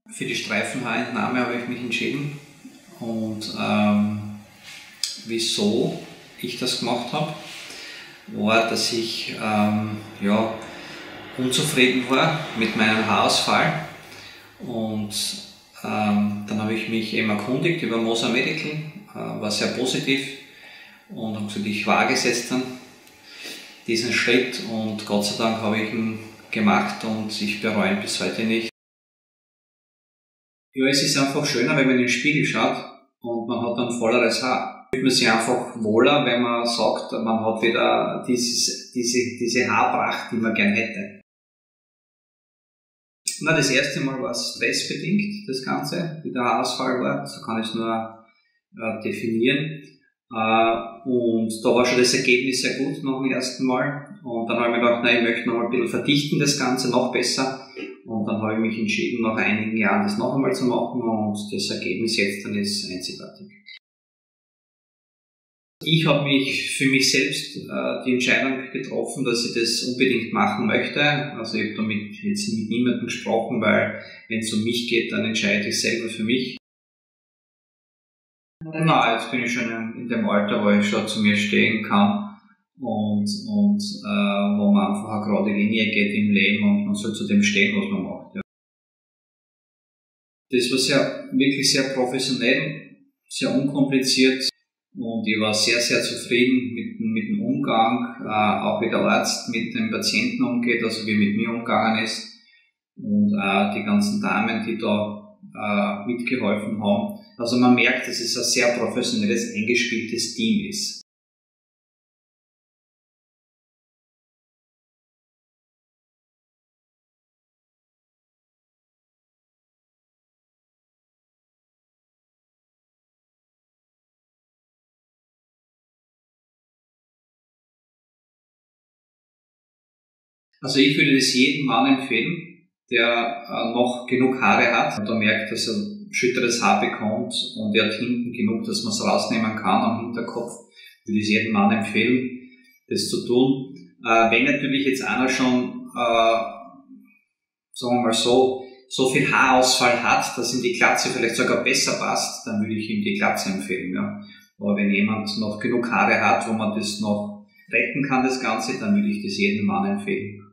Für die Streifenhaarentnahme habe ich mich entschieden und wieso ich das gemacht habe, war, dass ich unzufrieden war mit meinem Haarausfall und dann habe ich mich eben erkundigt über Moser Medical, war sehr positiv und habe gesagt, ich wage es jetzt dann, diesen Schritt, und Gott sei Dank habe ich ihn gemacht und ich bereue ihn bis heute nicht. Ja, es ist einfach schöner, wenn man in den Spiegel schaut und man hat dann volleres Haar. Fühlt man sich einfach wohler, wenn man sagt, man hat wieder diese Haarpracht, die man gern hätte. Na, das erste Mal war es stressbedingt, das Ganze, wie der Haarausfall war, so kann ich es nur definieren. Und da war schon das Ergebnis sehr gut nach dem ersten Mal. Und dann habe ich mir gedacht, nein, ich möchte noch mal ein bisschen verdichten, das Ganze noch besser. Und dann habe ich mich entschieden, nach einigen Jahren das noch einmal zu machen, und das Ergebnis jetzt dann ist einzigartig. Ich habe mich für mich selbst die Entscheidung getroffen, dass ich das unbedingt machen möchte. Also ich habe damit jetzt mit niemandem gesprochen, weil wenn es um mich geht, dann entscheide ich selber für mich. Na, jetzt bin ich schon in dem Alter, wo ich schon zu mir stehen kann und wo man einfach eine gerade Linie geht im Leben und man soll zu dem stehen, was man macht. Ja. Das war wirklich sehr professionell, sehr unkompliziert und ich war sehr, sehr zufrieden mit dem Umgang, auch wie der Arzt mit dem Patienten umgeht, also wie mit mir umgegangen ist, und auch die ganzen Damen, die da mitgeholfen haben. Also man merkt, dass es ein sehr professionelles, eingespieltes Team ist. Also ich würde das jedem Mann empfehlen, der noch genug Haare hat und da merkt, dass er schütteres Haar bekommt und er hat hinten genug, dass man es rausnehmen kann am Hinterkopf. Ich würde es jedem Mann empfehlen, das zu tun. Wenn natürlich jetzt einer schon, sagen wir mal so viel Haarausfall hat, dass ihm die Glatze vielleicht sogar besser passt, dann würde ich ihm die Glatze empfehlen. Ja. Aber wenn jemand noch genug Haare hat, wo man das noch retten kann, das Ganze, dann würde ich das jedem Mann empfehlen.